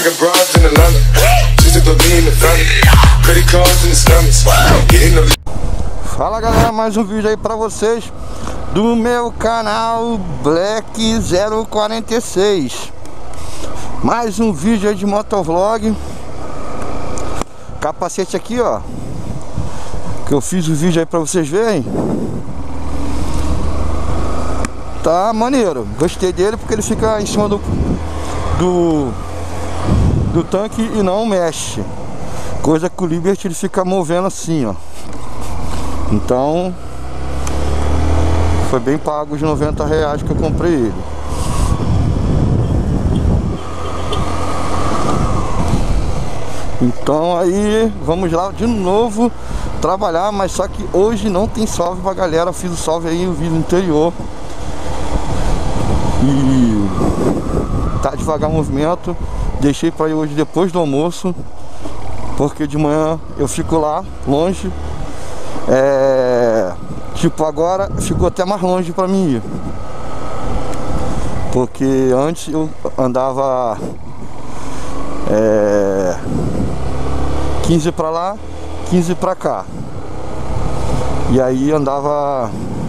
got broads in Atlanta, just to throw me in the family. Credit cards in the scammers, getting the... Fala galera, mais um vídeo aí pra vocês do meu canal Black 046. Mais um vídeo aí de motovlog. Capacete aqui, ó, que eu fiz o vídeo aí pra vocês verem. Tá maneiro, gostei dele porque ele fica em cima do tanque e não mexe. Coisa que o Liberty ele fica movendo assim, ó. Então foi bem pago os R$90 que eu comprei ele. Então aí vamos lá de novo trabalhar, mas só que hoje não tem salve pra galera. Eu fiz o salve aí no vídeo anterior e tá devagar o movimento. Deixei pra ir hoje depois do almoço, porque de manhã eu fico lá longe. Tipo, agora ficou até mais longe pra mim ir, porque antes eu andava 15 pra lá, 15 pra cá, e aí andava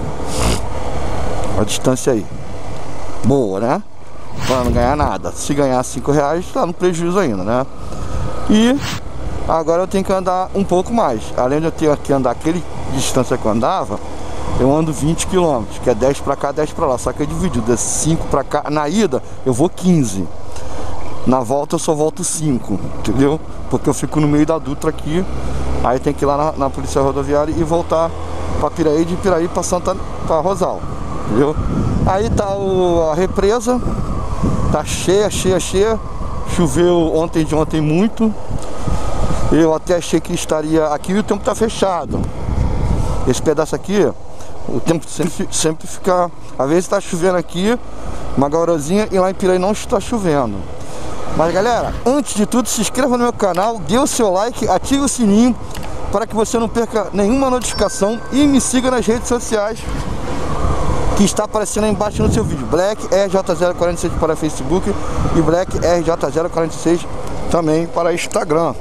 a distância aí boa, né? Pra não ganhar nada. Se ganhar R$5 tá no prejuízo ainda, né? E agora eu tenho que andar um pouco mais. Além de eu ter que andar aquele distância que eu andava, eu ando 20 km, que é 10 pra cá, 10 pra lá. Só que é dividido, é 5 pra cá. Na ida eu vou 15. Na volta eu só volto 5, entendeu? Porque eu fico no meio da Dutra aqui. Aí tem que ir lá na polícia rodoviária e voltar pra Piraí, de Piraí pra Rosal, entendeu? Aí tá a represa. Tá cheia. Choveu ontem de ontem muito. Eu até achei que estaria aqui e o tempo tá fechado. Esse pedaço aqui, o tempo sempre fica... Às vezes tá chovendo aqui, uma garozinha, e lá em Piraí não está chovendo. Mas galera, antes de tudo, se inscreva no meu canal, dê o seu like, ative o sininho para que você não perca nenhuma notificação e me siga nas redes sociais que está aparecendo aí embaixo no seu vídeo. Black RJ046 para Facebook e Black RJ046 também para Instagram.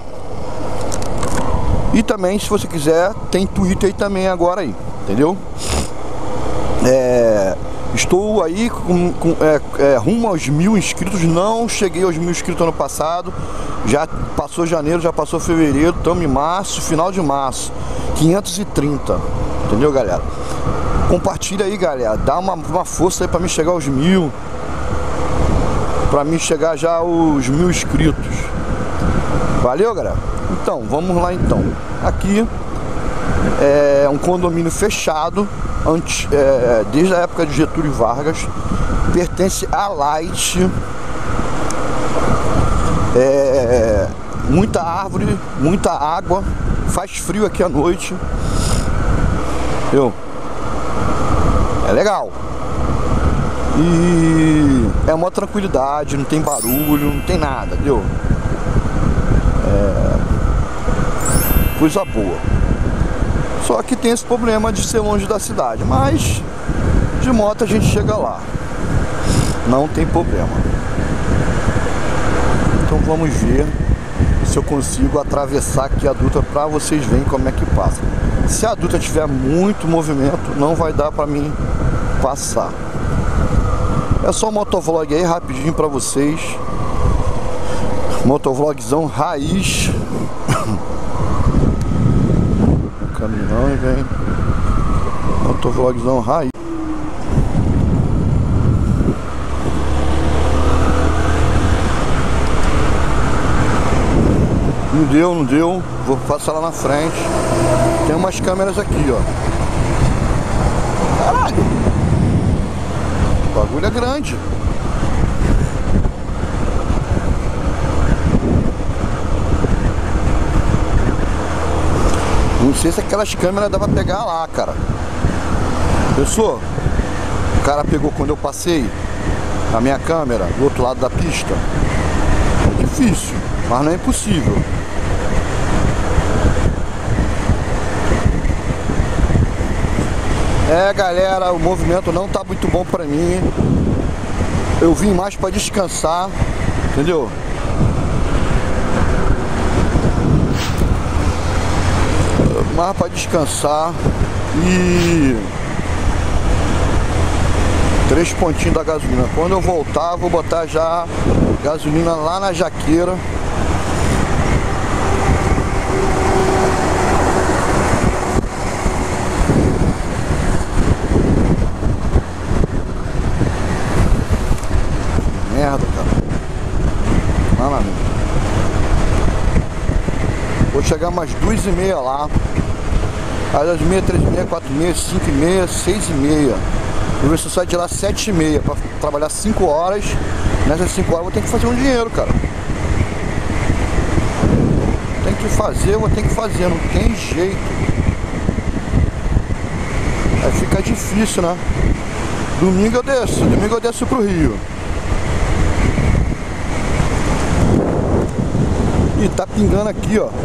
E também, se você quiser, tem Twitter aí também agora aí, entendeu? Estou aí rumo aos 1000 inscritos. Não cheguei aos 1000 inscritos ano passado. Já passou janeiro, já passou fevereiro, estamos em março, final de março. 530, entendeu, galera? Compartilha aí, galera. Dá uma força aí pra mim chegar aos 1000. Pra mim chegar já aos 1000 inscritos. Valeu, galera? Então, vamos lá então. Aqui é um condomínio fechado desde a época de Getúlio Vargas. Pertence à Light. Muita árvore, muita água. Faz frio aqui à noite. É legal. E é uma tranquilidade, não tem barulho, não tem nada, viu? Coisa boa. Só que tem esse problema de ser longe da cidade, mas de moto a gente chega lá, não tem problema. Então vamos ver se eu consigo atravessar aqui a Dutra pra vocês verem como é que passa. Se a Dutra tiver muito movimento, não vai dar pra mim passar. É só um motovlog aí rapidinho pra vocês. Motovlogzão raiz. Caminhão e vem. Motovlogzão raiz. Não deu. Vou passar lá na frente. Tem umas câmeras aqui, ó. Caralho! O bagulho é grande. Não sei se aquelas câmeras dá pra pegar lá, cara. Pensou? O cara pegou quando eu passei a minha câmera do outro lado da pista. É difícil, mas não é impossível. Galera, o movimento não tá muito bom pra mim. Eu vim mais pra descansar, entendeu? mais para descansar. E 3 pontinhos da gasolina. Quando eu voltar, vou botar já gasolina lá na jaqueira. Merda, cara. Lá na minha. Vou chegar umas 2h30 lá. Aí 2h30, 3h30, 4h30, 5h30, 6h30. Vou ver se eu saio de lá 7h30 pra trabalhar 5 horas. Nessas 5 horas eu vou ter que fazer um dinheiro, cara. Tem que fazer, vou ter que fazer, não tem jeito. Aí fica difícil, né? Domingo eu desço pro Rio. Ih, tá pingando aqui, ó.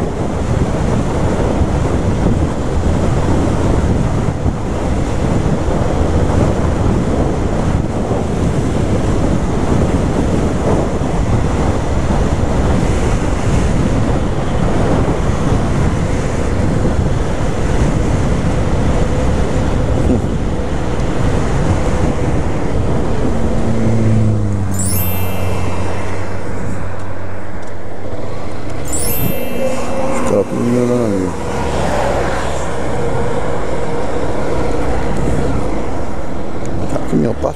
Caminhão passa,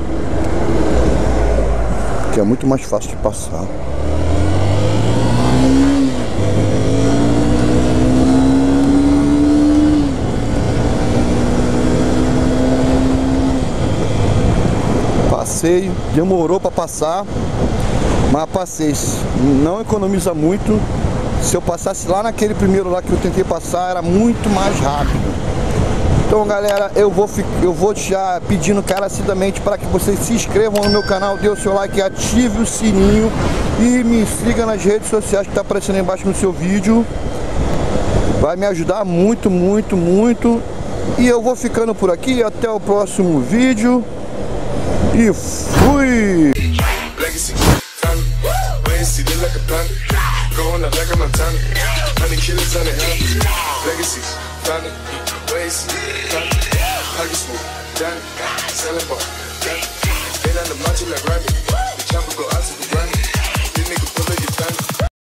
que é muito mais fácil de passar. Passei, demorou para passar, mas passei. Não economiza muito. Se eu passasse lá naquele primeiro lá que eu tentei passar, era muito mais rápido. Então, galera, eu vou já pedindo encarecidamente para que vocês se inscrevam no meu canal, dê o seu like, ative o sininho e me siga nas redes sociais que está aparecendo aí embaixo no seu vídeo. Vai me ajudar muito, muito, muito. E eu vou ficando por aqui, até o próximo vídeo. E fui! Going out like a Montana, 100 killers on the helmet. Legacy, found it, ways, pocket, smooth, down it, selling ball.